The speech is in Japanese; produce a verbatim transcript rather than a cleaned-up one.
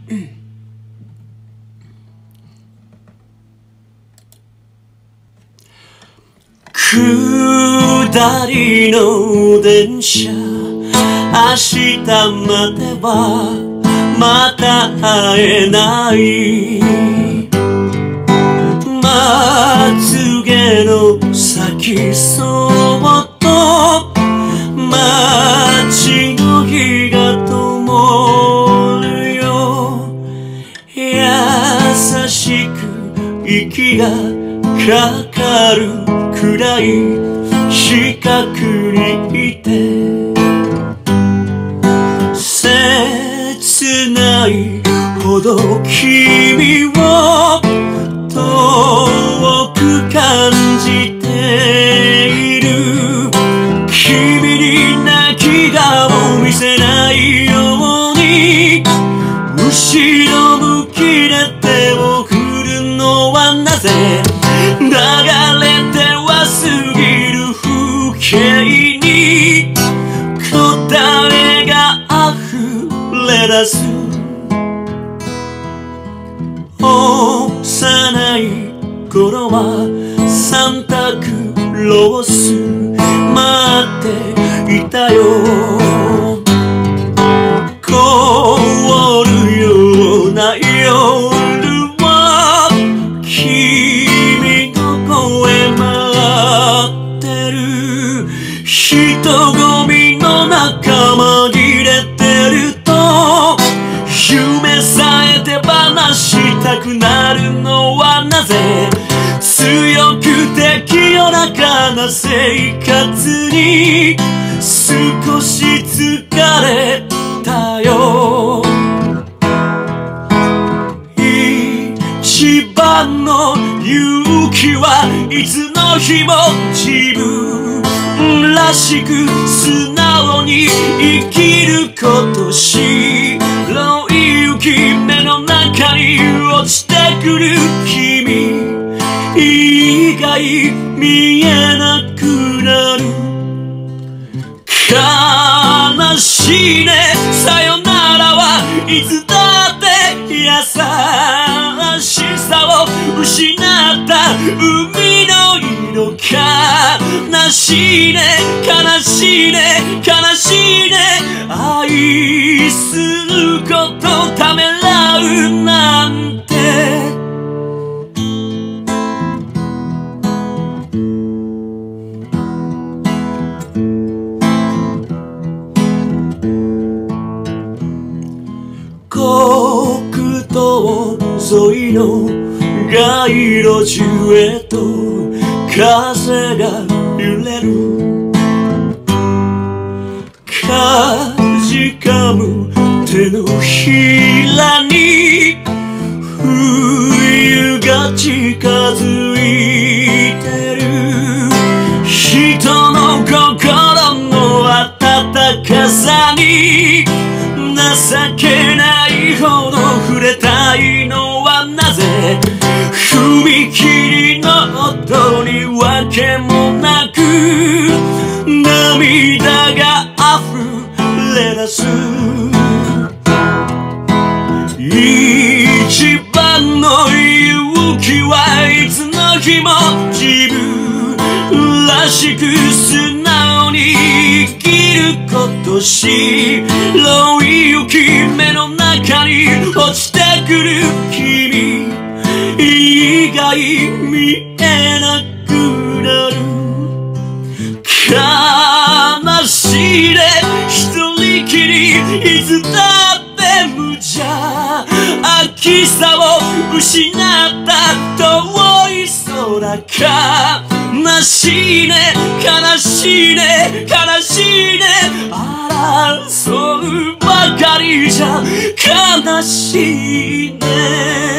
下りの電車、明日まではまた会えない。まつげの先そっと街の火が灯るよ。優しく息がかかるくらい近くにいて、切ないほど君を遠く感じている。君に泣き顔見せないように後ろ向きで手を振るのはなぜ。流れては過ぎる風景に答えが溢れ出す。幼い頃はサンタクロース待っていたよ。凍るような夜は君の声待ってる。人混みの中紛れてると夢さえ手放したくなるのはなぜ。強くて清らかな生活に少し疲れたよ。一番の勇気はいつの日も自分らしく素直に生きること。白い雪目の中に落ちてくる君以外見えなくなる。悲しいねさよならはいつだって優しさを失った海の色。悲しいね悲しいね悲しいね愛することためらうなんて。国道沿いの街路樹へと風が揺れる。かじかむ手のひらに冬が近づいてる。人の心の温かさに情けないほど触れたいのはなぜ。踏切の音にわけもなく涙が溢れ出す。一番の勇気はいつの日も自分らしく素直に生きること。白い雪目の中に落ちてくる君以外見えなくなる。悲しいね一人きりいつだって無邪気さを失った遠い空。悲しいね悲しいね悲しいね争うばかりじゃ悲しいね。